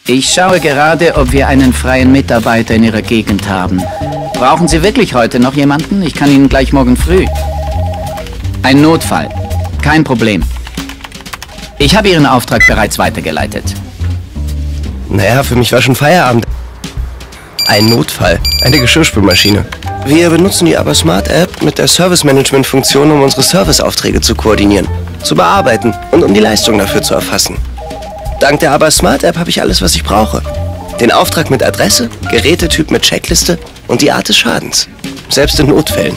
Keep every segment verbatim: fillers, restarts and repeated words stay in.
Ich schaue gerade, ob wir einen freien Mitarbeiter in Ihrer Gegend haben. Brauchen Sie wirklich heute noch jemanden? Ich kann Ihnen gleich morgen früh. Ein Notfall. Kein Problem. Ich habe Ihren Auftrag bereits weitergeleitet. Naja, für mich war schon Feierabend. Ein Notfall. Eine Geschirrspülmaschine. Wir benutzen die Aber Smart App mit der Service-Management-Funktion, um unsere Serviceaufträge zu koordinieren, zu bearbeiten und um die Leistung dafür zu erfassen. Dank der Aber Smart App habe ich alles, was ich brauche. Den Auftrag mit Adresse, Gerätetyp mit Checkliste und die Art des Schadens. Selbst in Notfällen.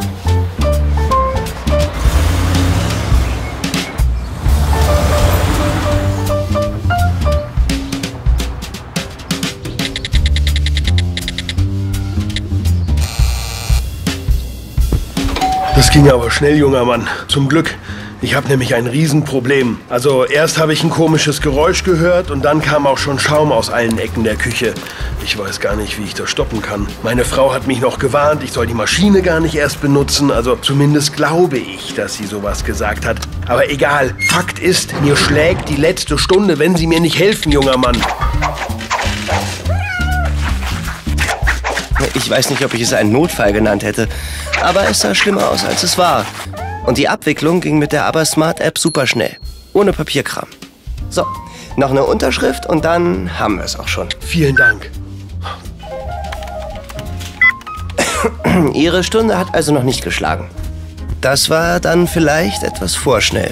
Das ging aber schnell, junger Mann. Zum Glück. Ich habe nämlich ein Riesenproblem. Also erst habe ich ein komisches Geräusch gehört und dann kam auch schon Schaum aus allen Ecken der Küche. Ich weiß gar nicht, wie ich das stoppen kann. Meine Frau hat mich noch gewarnt, ich soll die Maschine gar nicht erst benutzen. Also zumindest glaube ich, dass sie sowas gesagt hat. Aber egal. Fakt ist, mir schlägt die letzte Stunde, wenn Sie mir nicht helfen, junger Mann. Ich weiß nicht, ob ich es einen Notfall genannt hätte, aber es sah schlimmer aus, als es war. Und die Abwicklung ging mit der Aber Smart App super schnell. Ohne Papierkram. So, noch eine Unterschrift und dann haben wir es auch schon. Vielen Dank. Ihre Stunde hat also noch nicht geschlagen. Das war dann vielleicht etwas vorschnell.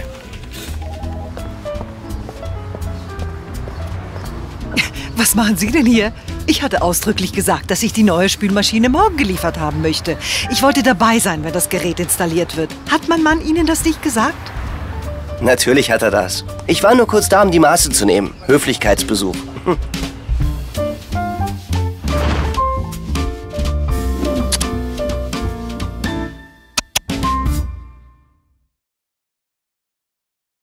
Was machen Sie denn hier? Ich hatte ausdrücklich gesagt, dass ich die neue Spülmaschine morgen geliefert haben möchte. Ich wollte dabei sein, wenn das Gerät installiert wird. Hat mein Mann Ihnen das nicht gesagt? Natürlich hat er das. Ich war nur kurz da, um die Maße zu nehmen. Höflichkeitsbesuch.